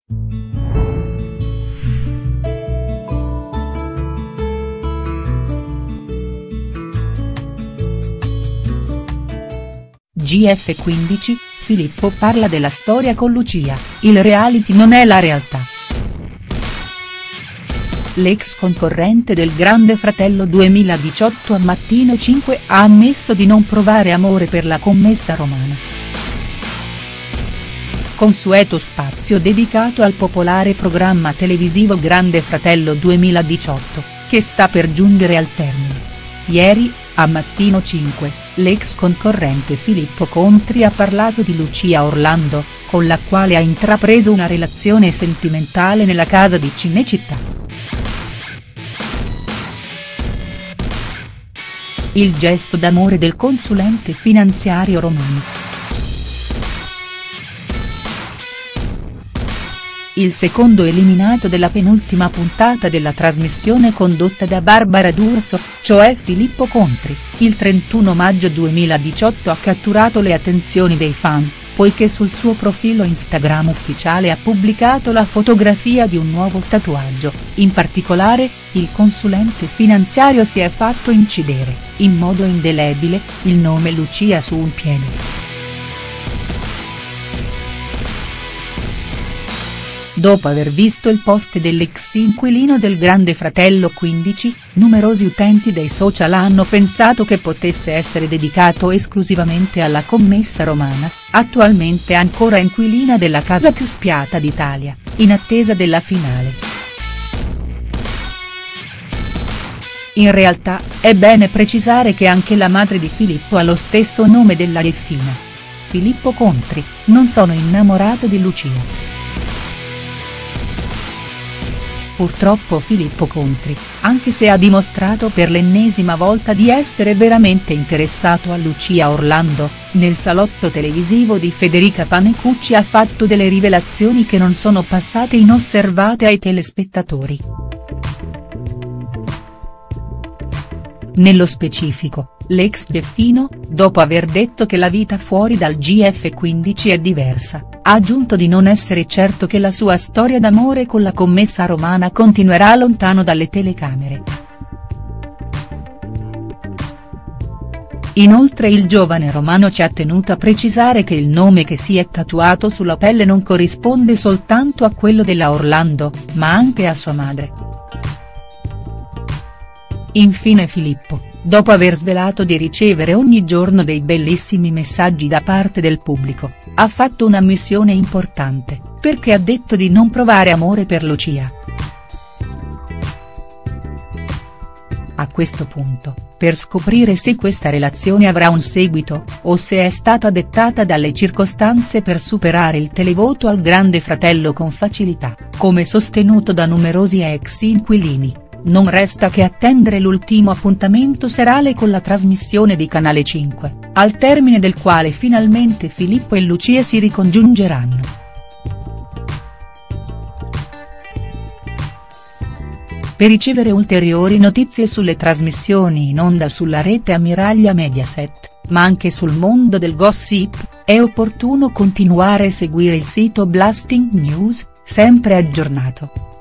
GF15, Filippo parla della storia con Lucia, il reality non è la realtà. L'ex concorrente del Grande Fratello 2018 a Mattino 5 ha ammesso di non provare amore per la commessa romana. Consueto spazio dedicato al popolare programma televisivo Grande Fratello 2018, che sta per giungere al termine. Ieri, a Mattino 5, l'ex concorrente Filippo Contri ha parlato di Lucia Orlando, con la quale ha intrapreso una relazione sentimentale nella casa di Cinecittà. Il gesto d'amore del consulente finanziario romano. Il secondo eliminato della penultima puntata della trasmissione condotta da Barbara D'Urso, cioè Filippo Contri, il 31 maggio 2018 ha catturato le attenzioni dei fan, poiché sul suo profilo Instagram ufficiale ha pubblicato la fotografia di un nuovo tatuaggio. In particolare, il consulente finanziario si è fatto incidere, in modo indelebile, il nome Lucia su un piede. Dopo aver visto il post dell'ex inquilino del Grande Fratello 15, numerosi utenti dei social hanno pensato che potesse essere dedicato esclusivamente alla commessa romana, attualmente ancora inquilina della casa più spiata d'Italia, in attesa della finale. In realtà, è bene precisare che anche la madre di Filippo ha lo stesso nome della delfina. Filippo Contri: non sono innamorato di Lucia. Purtroppo Filippo Contri, anche se ha dimostrato per l'ennesima volta di essere veramente interessato a Lucia Orlando, nel salotto televisivo di Federica Panicucci ha fatto delle rivelazioni che non sono passate inosservate ai telespettatori. Nello specifico, l'ex Geffino, dopo aver detto che la vita fuori dal GF15 è diversa, ha aggiunto di non essere certo che la sua storia d'amore con la commessa romana continuerà lontano dalle telecamere. Inoltre il giovane romano ci ha tenuto a precisare che il nome che si è tatuato sulla pelle non corrisponde soltanto a quello della Orlando, ma anche a sua madre. Infine Filippo, dopo aver svelato di ricevere ogni giorno dei bellissimi messaggi da parte del pubblico, ha fatto una missione importante, perché ha detto di non provare amore per Lucia. A questo punto, per scoprire se questa relazione avrà un seguito, o se è stata dettata dalle circostanze per superare il televoto al Grande Fratello con facilità, come sostenuto da numerosi ex inquilini, non resta che attendere l'ultimo appuntamento serale con la trasmissione di Canale 5, al termine del quale finalmente Filippo e Lucia si ricongiungeranno. Per ricevere ulteriori notizie sulle trasmissioni in onda sulla rete ammiraglia Mediaset, ma anche sul mondo del gossip, è opportuno continuare a seguire il sito Blasting News, sempre aggiornato.